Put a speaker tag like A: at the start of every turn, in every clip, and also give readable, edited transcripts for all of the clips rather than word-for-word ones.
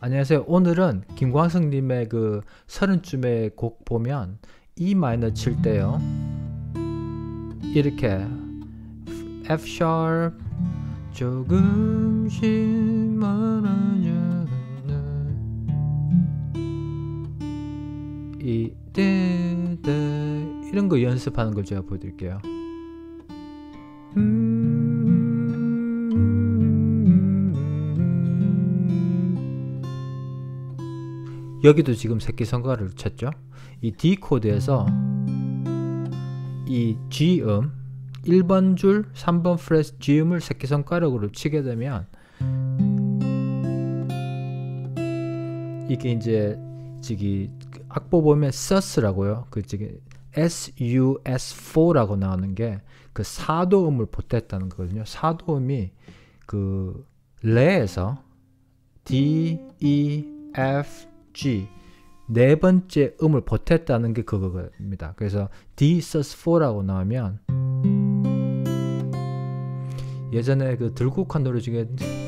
A: 안녕하세요. 오늘은 김광석님의 그 30쯤의 곡 보면 E 마이너 칠 때요. 이렇게 F sharp 조금씩 멀어져 이런 거 연습하는 걸 제가 보여드릴게요. 여기도 지금 새끼손가락을 쳤죠. 이 D 코드에서 이 G음 1번 줄 3번 프레스 G음을 새끼손가락으로 치게 되면 이게 이제 저기 악보 보면 sus라고요. 그 저기 SUS4라고 나오는 게 그 사도음을 보탰다는 거거든요. 사도음이 그 레에서 D, E, F, G 네 번째 음을 보탰다는 게 그거입니다. 그래서 D sus4라고 나오면 예전에 그 들국화 노래 중에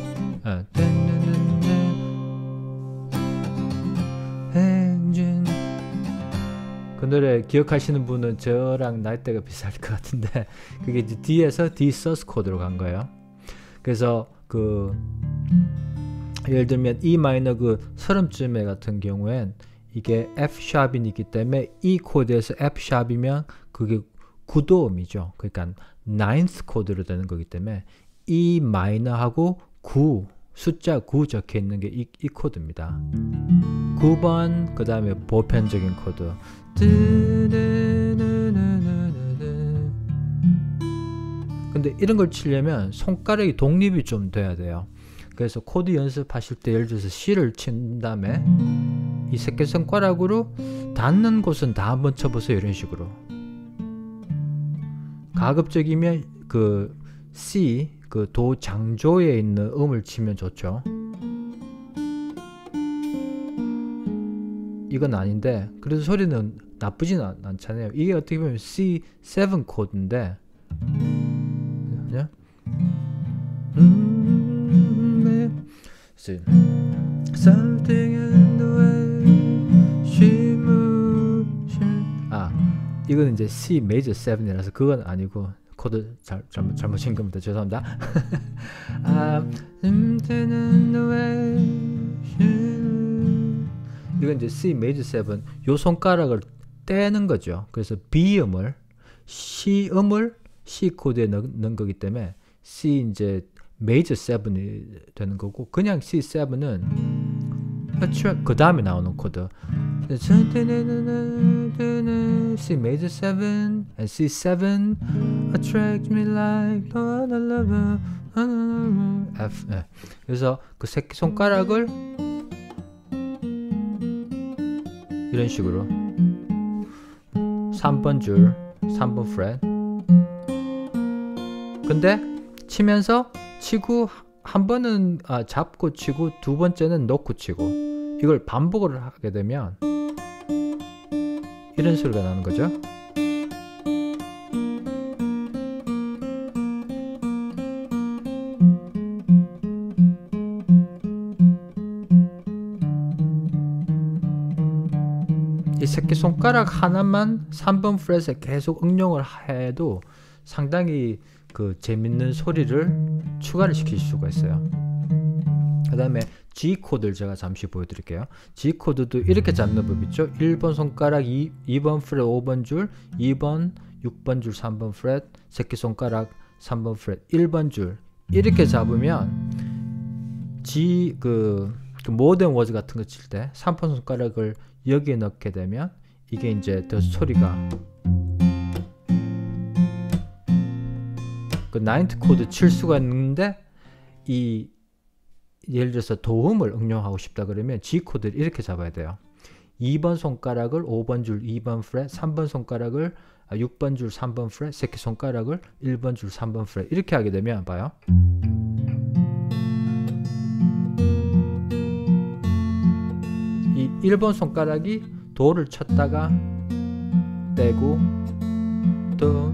A: 그 노래 기억하시는 분은 저랑 나이대가 비쌀 것 같은데 그게 이제 D에서 D sus 코드로 간 거예요. 그래서 그 예를 들면 E 마이너 그 30쯤에 같은 경우엔 이게 F 샵이기 때문에 E 코드에서 F 샵이면 그게 9도음이죠. 그러니까 9th 코드로 되는 거기 때문에 E 마이너하고 9 숫자 9 적혀 있는 게 이 코드입니다. 9번 그 다음에 보편적인 코드 근데 이런 걸 치려면 손가락이 독립이 좀 돼야 돼요. 그래서 코드 연습하실 때 예를 들어서 C를 친 다음에 이 새끼손가락으로 닿는 곳은 다 한번 쳐보세요. 이런 식으로 가급적이면 그 C 그 도 장조에 있는 음을 치면 좋죠. 이건 아닌데 그래도 소리는 나쁘진 않잖아요. 이게 어떻게 보면 C7 코드인데 이거는 이제 C 메이저 7이라서 그건 아니고 코드 잘못 친 겁니다. 죄송합니다. 이건 이제 C 메이저 7 요 손가락을 떼는 거죠. 그래서 B음을 C음을 C 코드에 넣은 거기 때문에 C 이제 메이저 7이 되는 거고 그냥 C7은 그 다음에 나오는 코드 C major 7 and C7 attract me like no other lover F 그래서 그 새끼손가락을 이런 식으로 3번 줄 3번 프렛 근데 치면서 치고 한 번은 잡고 치고 두 번째는 놓고 치고 이걸 반복을 하게 되면 이런 소리가 나는 거죠. 이 새끼손가락 하나만 3번 프렛에 계속 응용을 해도 상당히 그 재밌는 소리를 추가를 시킬 수가 있어요. 그 다음에 G 코드를 제가 잠시 보여드릴게요. G 코드도 이렇게 잡는 법 있죠. 1번 손가락 2번 프렛 5번 줄 2번 6번 줄 3번 프렛 새끼손가락 3번 프렛 1번 줄 이렇게 잡으면 G 그 모던 워즈 같은 거 칠 때 3번 손가락을 여기에 넣게 되면 이게 이제 더 소리가 그 9th 코드 칠 수가 있는데 이 예를 들어서 도음을 응용하고 싶다 그러면 G 코드를 이렇게 잡아야 돼요. 2번 손가락을 5번 줄 2번 프렛 3번 손가락을 6번 줄 3번 프렛 새끼손가락을 1번 줄 3번 프렛 이렇게 하게 되면 봐요. 이 1번 손가락이 도를 쳤다가 떼고 또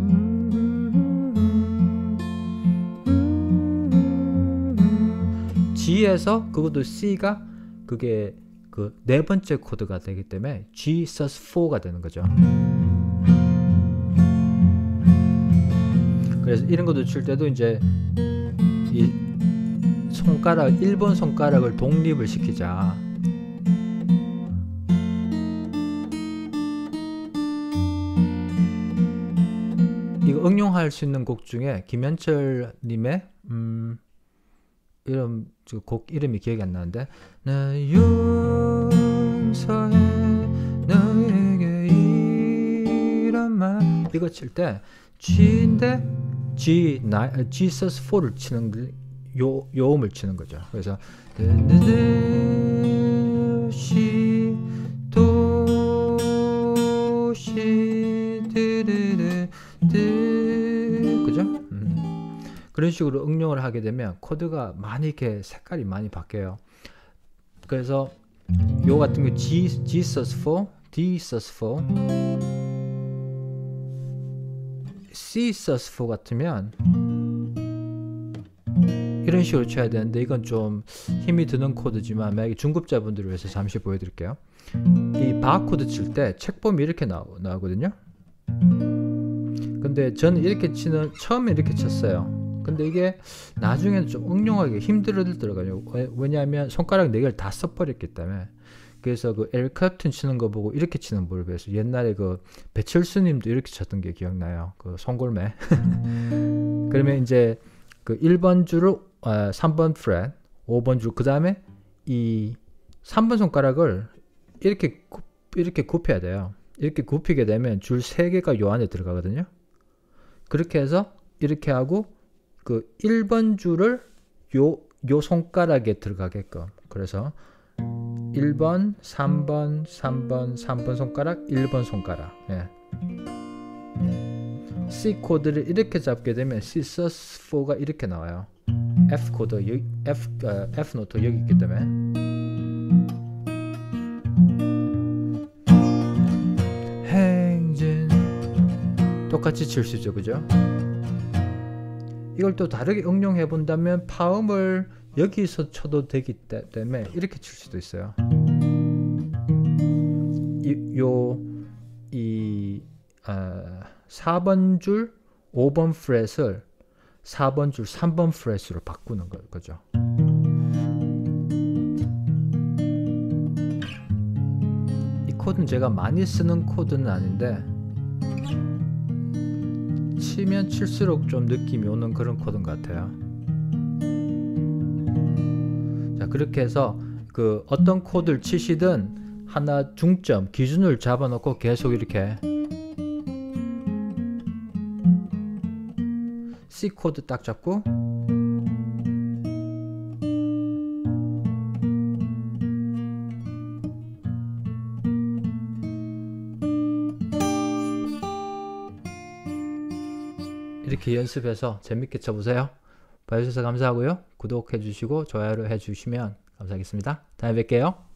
A: G에서 그것도 C가 그게 그 네 번째 코드가 되기 때문에 G sus4가 되는 거죠. 그래서 이런 것도 칠 때도 이제 이 손가락 1번 손가락을 독립을 시키자. 이거 응용할 수 있는 곡 중에 김현철 님의 이런 곡 이름이 기억이 안 나는데, 나 용서해 너에게 이런 말, 이거 칠 때 G인데 G sus4를 치는 요음을 치는 거죠. 그래서 시 도시 드르르 그죠? 그런 식으로 응용을 하게 되면 코드가 많이 이렇게 색깔이 많이 바뀌어요. 그래서 요 같은 거 G sus4, D sus4, C sus4 같으면 이런 식으로 쳐야 되는데, 이건 좀 힘이 드는 코드지만 만약에 중급자분들을 위해서 잠시 보여드릴게요. 이 바코드 칠 때 책범이 이렇게 나오거든요. 근데 저는 이렇게 처음에 이렇게 쳤어요. 근데 이게 나중에는 좀 응용하기 힘들더라고요. 왜냐하면 손가락 4개를 다 써버렸기 때문에. 그래서 그 에릭 클랩튼 치는 거 보고 이렇게 치는 법을 배웠어요. 옛날에 그 배철수 님도 이렇게 쳤던 게 기억나요. 그 송골매. 그러면 이제 그 1번 줄을 3번 프렛, 5번 줄, 그 다음에 이 3번 손가락을 이렇게 굽혀야 돼요. 이렇게 굽히게 되면 줄 3개가 요 안에 들어가거든요. 그렇게 해서 이렇게 하고 그 1번 줄을 요 손가락에 들어가게끔. 그래서 1번, 3번, 3번, 3번 손가락, 1번 손가락. 예. C 코드를 이렇게 잡게 되면 C sus4가 이렇게 나와요. F 코드, F 노트 여기 있기 때문에. 행진 똑같이 칠 수 있죠, 그죠? 이걸 또 다르게 응용해 본다면 파음을 여기서 쳐도 되기 때문에 이렇게 칠 수도 있어요. 4번 줄 5번 프렛을 4번 줄 3번 프렛으로 바꾸는 거죠. 이 코드는 제가 많이 쓰는 코드는 아닌데 치면 칠수록 좀 느낌이 오는 그런 코드인 것 같아요. 자, 그렇게 해서 그 어떤 코드를 치시든 하나 중점, 기준을 잡아놓고 계속 이렇게 C 코드 딱 잡고 이렇게 연습해서 재밌게 쳐보세요. 봐주셔서 감사하고요. 구독해 주시고 좋아요를 해 주시면 감사하겠습니다. 다음에 뵐게요.